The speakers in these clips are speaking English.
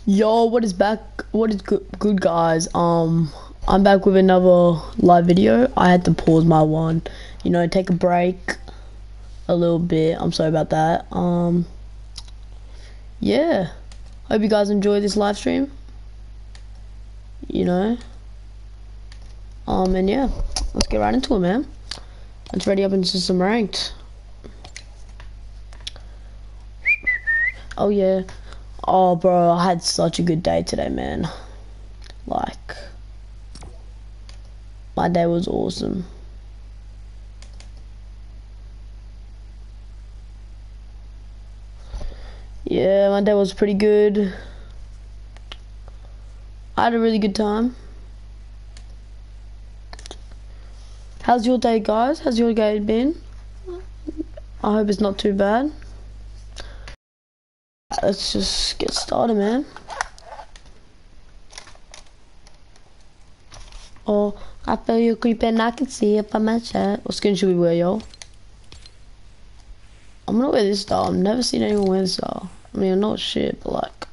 Yo, what is back? What is good guys? I'm back with another live video. I had to pause my one, take a break a little bit. I'm sorry about that. Yeah. Hope you guys enjoy this live stream. And yeah, let's get right into it, man. Let's ready up into some ranked. Oh yeah. Oh bro, I had such a good day today, man. Like, my day was awesome. Yeah, my day was pretty good. I had a really good time. How's your day, guys? How's your day been? I hope it's not too bad. Let's just get started, man. Oh, I feel you creeping. I can see it from my chat. What skin should we wear, yo? I'm gonna wear this style. I've never seen anyone wear this style. I mean, I know it's shit, but like...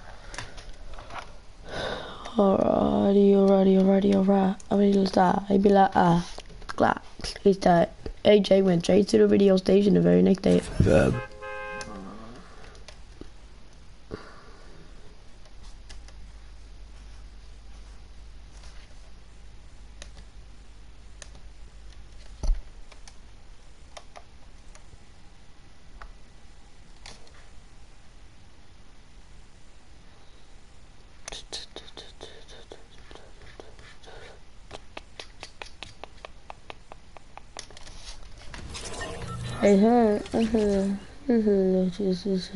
Alright. I mean, let's die. I'd be like, glad. He's died. AJ went straight to the radio station the very next day. Jesus.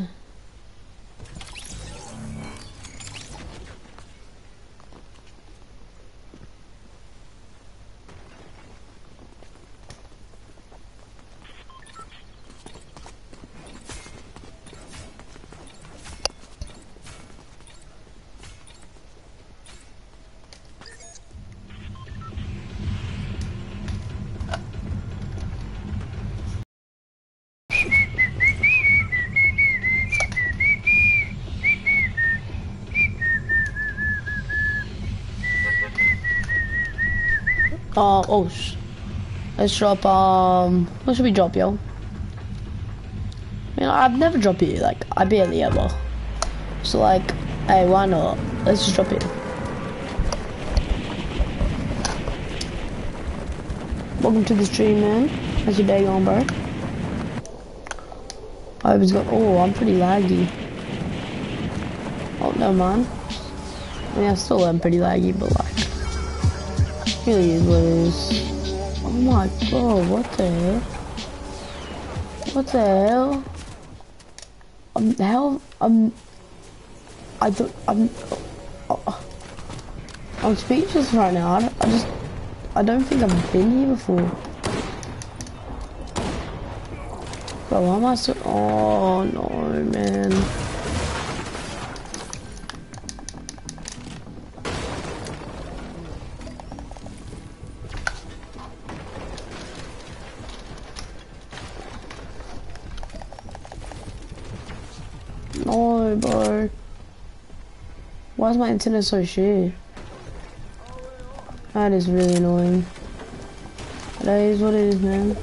Let's drop, what should we drop, yo? I've never dropped it, like, I barely ever. So, like, hey, why not? Let's just drop it. Welcome to the stream, man. How's your day going, bro? I hope it's going, oh, I'm pretty laggy. Oh, no, man. I mean, I still am pretty laggy, but, like, really is what it is. Oh my god, what the hell? What the hell? I'm speechless right now. I don't think I've been here before. Bro, why am I so, oh no, man. No, bro. Why is my internet so shit? That is really annoying. That is what it is, man.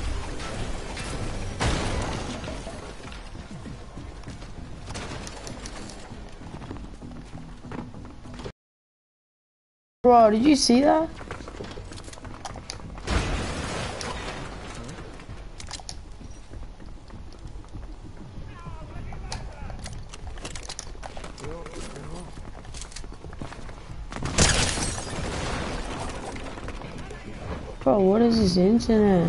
Bro, did you see that? Bro, what is this internet?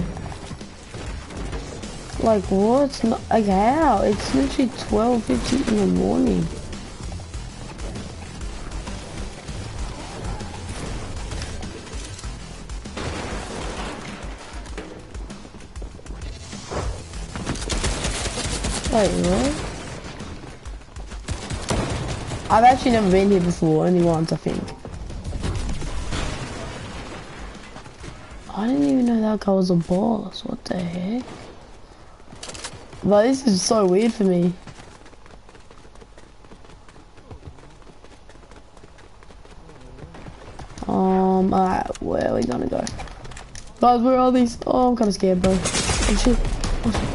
Like, what's not, like, how? It's literally 12:50 in the morning. Wait, what? I've actually never been here before, only once, I think. I didn't even know that guy was a boss. What the heck? But this is so weird for me. Alright, where are we gonna go? Guys, where are these? Oh, I'm kinda scared, bro. Oh shit. Oh shit.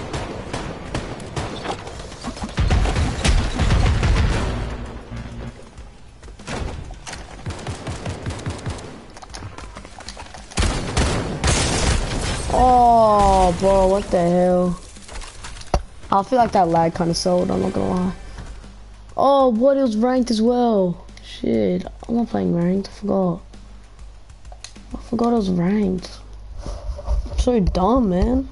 Oh, bro, what the hell? I feel like that lag kind of sold, I'm not gonna lie. Oh, what? It was ranked as well. Shit, I'm not playing ranked, I forgot. I forgot it was ranked. I'm so dumb, man.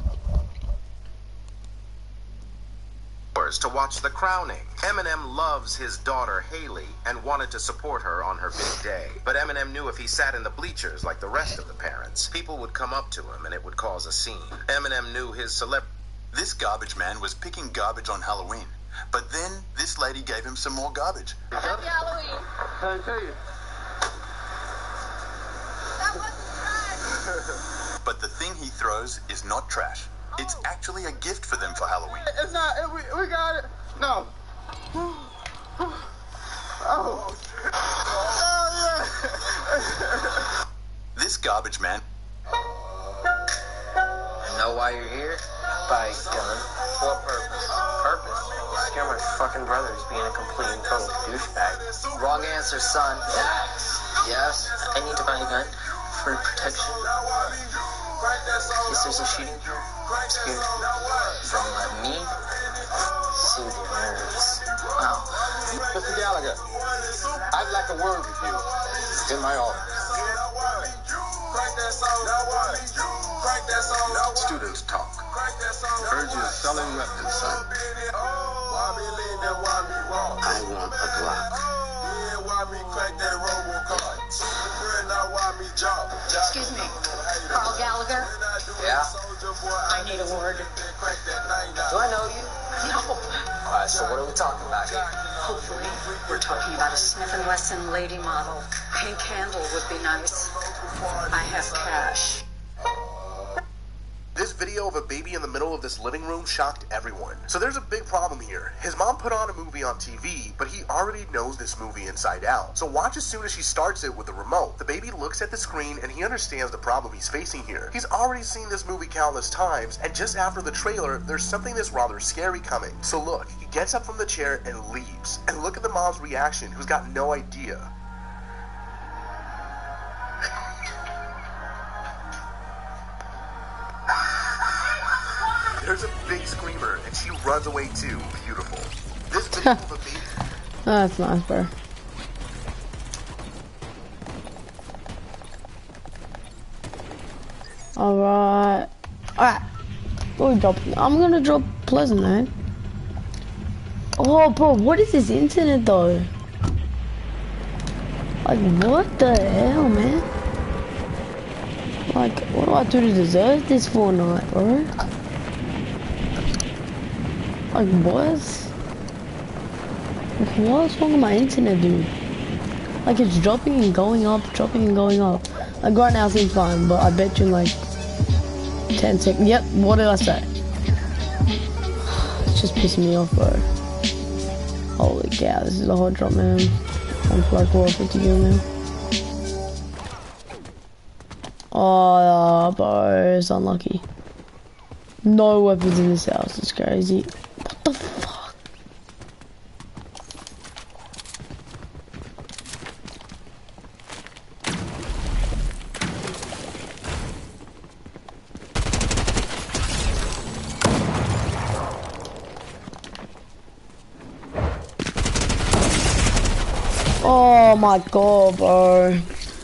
To watch the crowning. Eminem loves his daughter Haley and wanted to support her on her big day. But Eminem knew if he sat in the bleachers like the rest of the parents, people would come up to him and it would cause a scene. Eminem knew his This garbage man was picking garbage on Halloween. But then this lady gave him some more garbage. Happy Halloween. I tell you. That wasn't trash. But the thing he throws is not trash. It's actually a gift for them for Halloween. It's not. We got it. No. Oh. Oh, yeah. This garbage man. I know why you're here. Buy a gun. What purpose? Purpose? Scare my fucking brother who's being a complete and total douchebag. Wrong answer, son. Yes, I need to buy a gun for protection. If there's a shooting here, I'm scared. From me? Soothe your nerves. Wow. Mr. Gallagher, I'd like a word with you in my office. Students talk. Heard you selling weapons, son. I want a Glock. Excuse me, Carl Gallagher. Yeah? I need a word. Do I know you? No. Alright, so what are we talking about here? Hopefully, we're talking about a Smith & Wesson lady model. Pink handle would be nice. I have cash. This video of a baby in the middle of this living room shocked everyone. So there's a big problem here. His mom put on a movie on TV, but he already knows this movie inside out. So watch as soon as she starts it with the remote. The baby looks at the screen and he understands the problem he's facing here. He's already seen this movie countless times, and just after the trailer, there's something that's rather scary coming. So look, he gets up from the chair and leaves. And look at the mom's reaction, who's got no idea. There's a big screamer, and she runs away too. Beautiful. This video of a baby. Oh, that's nice, bro. Alright. Alright. What are we dropping? I'm gonna drop Pleasant, man. Oh, bro, what is this internet, though? Like, what the hell, man? Like, what do I do to deserve this Fortnite, bro? Like, what? Like, what's wrong with my internet, dude? Like, it's dropping and going up, dropping and going up. Like, right now it seems fine, but I bet you in, like, 10 seconds. Yep, what did I say? It's just pissing me off, bro. Holy cow, this is a hot drop, man. I'm like, what, 50 gil now? Oh, bro, it's unlucky. No weapons in this house, it's crazy. What the fuck? Oh my god, bro.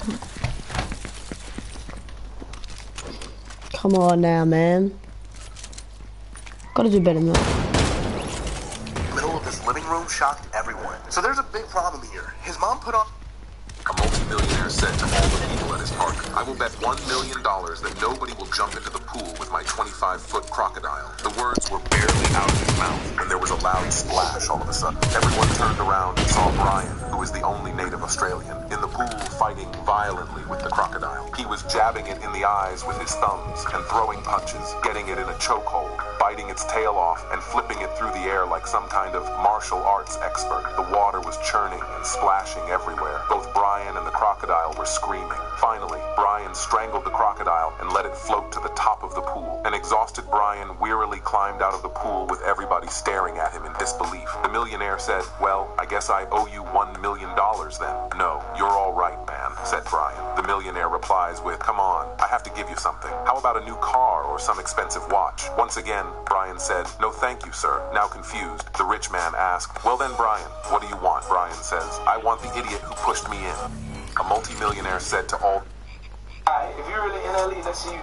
Come on now, man. Gotta do better than that. Middle of this living room shocked everyone. So there's a big problem here. His mom put on. A multi-millionaire said to all the people at his park, I will bet $1 million that nobody will jump into the pool with my 25-foot crocodile. The words were barely out of his mouth, and there was a loud splash all of a sudden. Everyone turned around and saw Brian, who is the only native Australian, in the pool fighting violently with the crocodile. He was jabbing it in the eyes with his thumbs and throwing punches, getting it in a chokehold. biting its tail off and flipping it through the air like some kind of martial arts expert. The water was churning and splashing everywhere. Both Brian and the crocodile were screaming. Finally, Brian strangled the crocodile and let it float to the top of the pool. An exhausted Brian wearily climbed out of the pool with everybody staring at him in disbelief. The millionaire said, "Well, I guess I owe you $1 million then." "No, you're all right, man," said Brian. The millionaire replies with, "Come on, I have to give you something. How about a new car or some expensive watch?" Once again, Brian said, "No thank you, sir." Now confused, the rich man asked, "Well then, Brian, what do you want?" Brian says, "I want the idiot who pushed me in." A multimillionaire said to all, "Alright, if you're really in LA, let's see you."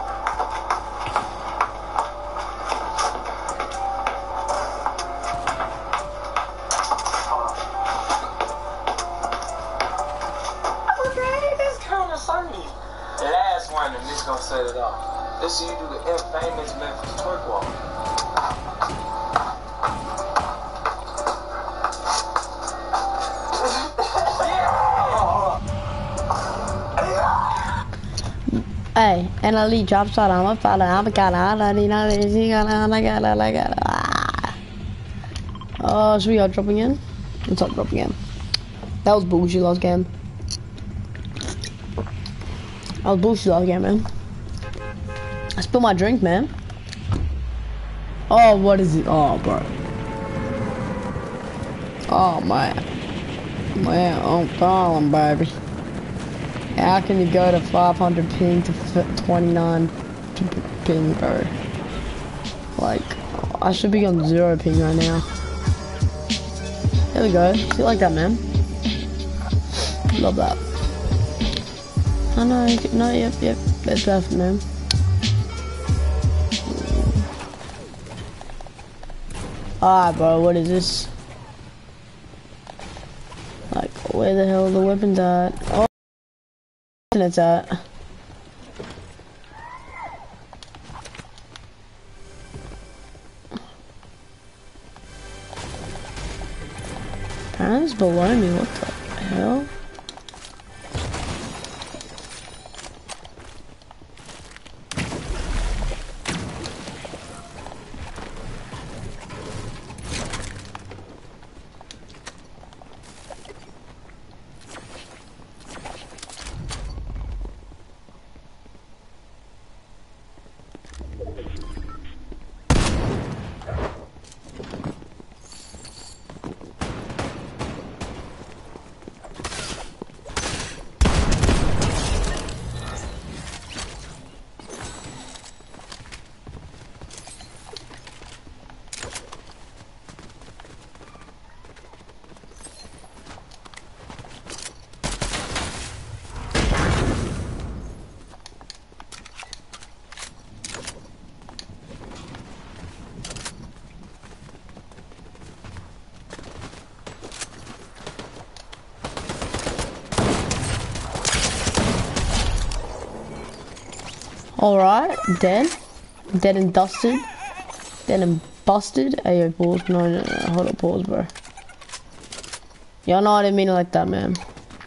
Last one, and this gonna set it off. Let's see you do the infamous Memphis twerk walk. Hey, NLE drops out. I'm a fella. I'm a oh, should we go dropping in? Let's not dropping in. That was bullshit last game. I was bullshit last game, man. I spilled my drink, man. Oh, what is it? Oh, bro. Oh, man. Man, I'm calling, baby. How can you go to 500 ping to 29 ping, bro? Like, I should be on 0 ping right now. There we go. See, like that, man. Love that. I know, no, yep, that's perfect, man. Alright, bro, what is this? Like, where the hell are the weapons at? Oh, it's at. Apparently it's below me, what the hell? Alright, dead. Dead and dusted. Dead and busted. Hey, yo, pause. No, hold up, pause, bro. Y'all know I didn't mean it like that, man.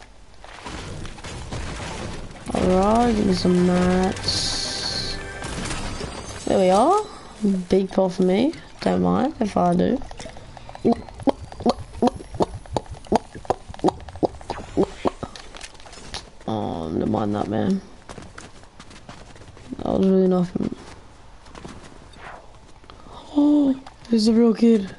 Alright, give me some mats. There we are. Big pull for me. Don't mind if I do. Oh, never mind that, man. That was really nothing. Oh, this is a real kid.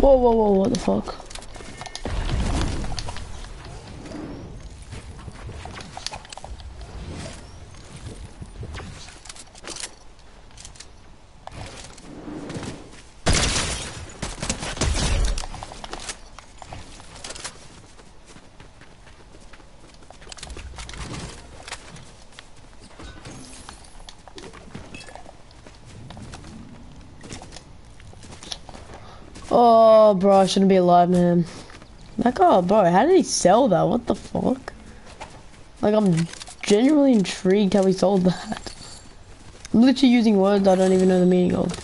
Whoa, whoa, whoa, what the fuck? Oh, bro, I shouldn't be alive, man. Like, oh, bro, how did he sell that? What the fuck? Like, I'm genuinely intrigued how he sold that. I'm literally using words I don't even know the meaning of.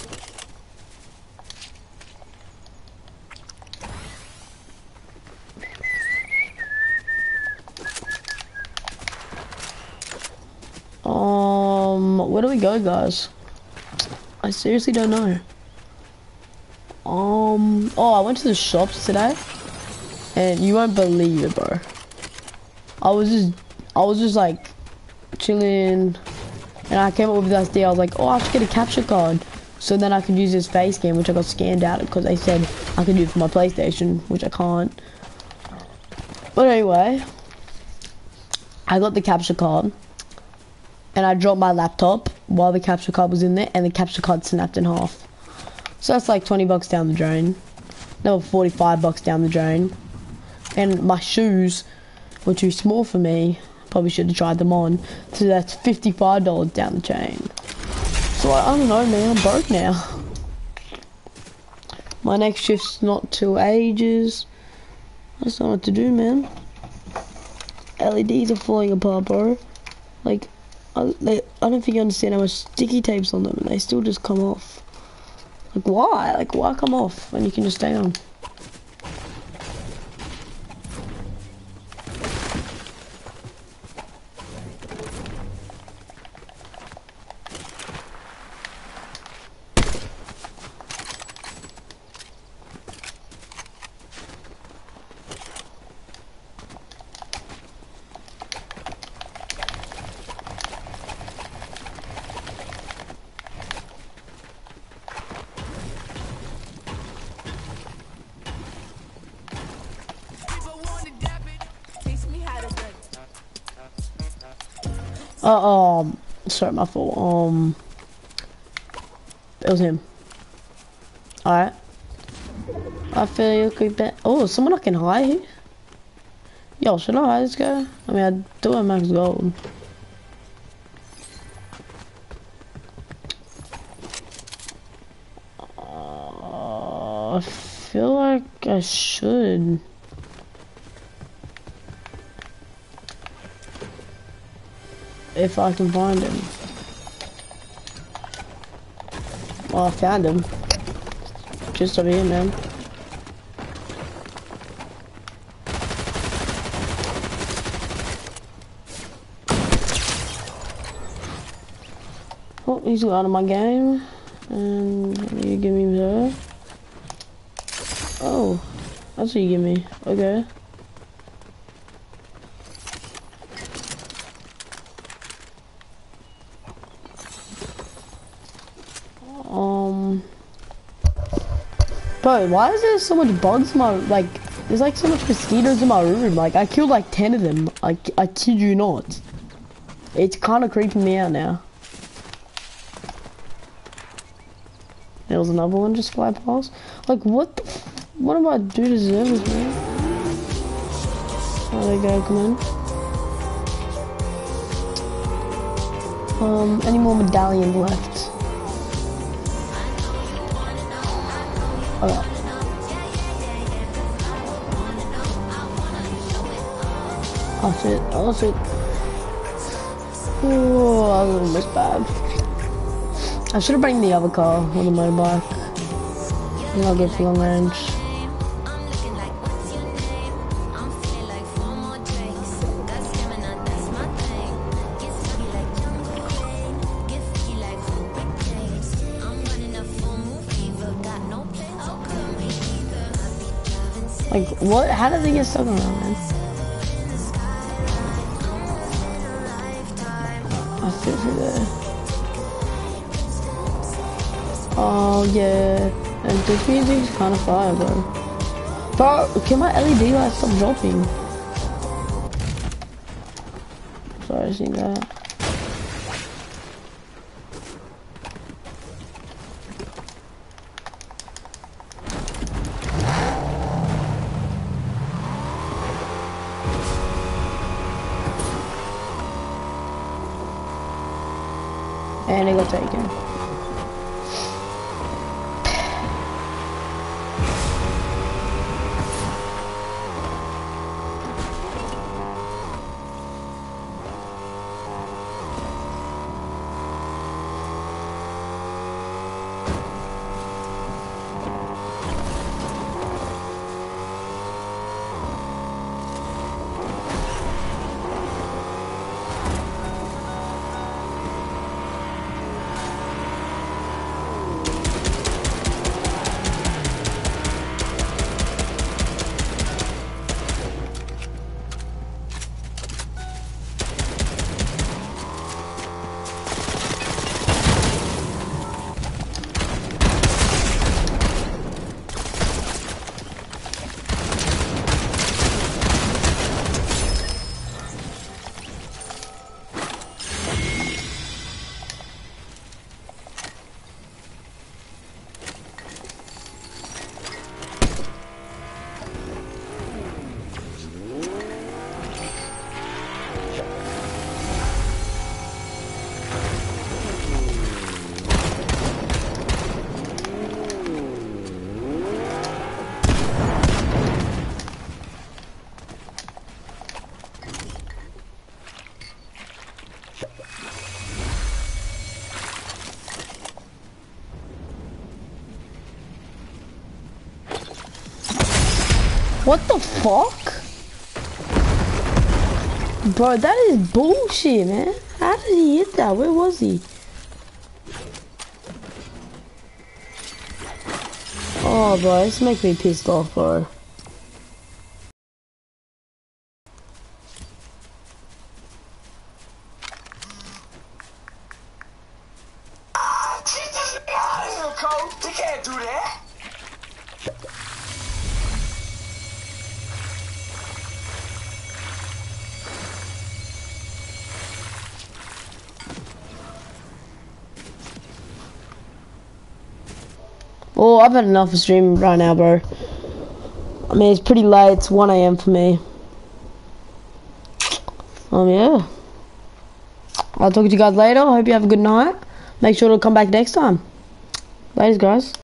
Where do we go, guys? I seriously don't know. Oh, I went to the shops today, and you won't believe it, bro. I was just like chilling, and I came up with this idea. I was like, oh, I should get a capture card, so then I could use this face cam, which I got scanned out because they said I could do it for my PlayStation, which I can't. But anyway, I got the capture card, and I dropped my laptop while the capture card was in there, and the capture card snapped in half. So that's like 20 bucks down the drain. No, 45 bucks down the drain. And my shoes were too small for me. Probably should have tried them on. So that's $55 down the chain. So I don't know, man. I'm broke now. My next shift's not till ages. I just don't know what to do, man. LEDs are falling apart, bro. Like, I don't think you understand how much sticky tape's on them, and they still just come off. Like, why? Like, why come off when you can just stay on? Sorry, my fault. It was him. Alright. I feel you could bet. Oh, someone I can hire here? Yo, should I hire this guy? I mean, I do have max gold. I feel like I should. If I can find him. Well, I found him. Just over here, man. Oh, he's out of my game. And you give me her. Oh, that's what you give me. Okay. Bro, why is there so much bugs in my, like, there's like so much mosquitoes in my room. Like, I killed like 10 of them. I kid you not. It's kind of creeping me out now. There was another one just fly past. Like, what the what am I do to deserve this, man? Oh, there you go, come on. Any more medallions left? Okay. Oh shit, oh shit. Oh, that was almost bad. I should have brought the other car with the motorbike. And I'll get for long range. Like, what? How did they get stuck around, man? I feel for that. Oh, yeah. And this music's kind of fire, bro. Bro, can my LED light stop dropping? Sorry, I seen that. And it got taken. What the fuck? Bro, that is bullshit, man. How did he hit that? Where was he? Oh, bro, this makes me pissed off, bro. You can't do that. Oh, I've had enough of streaming right now, bro. I mean, it's pretty late. It's 1 AM for me. Yeah. I'll talk to you guys later. I hope you have a good night. Make sure to come back next time. Ladies, guys.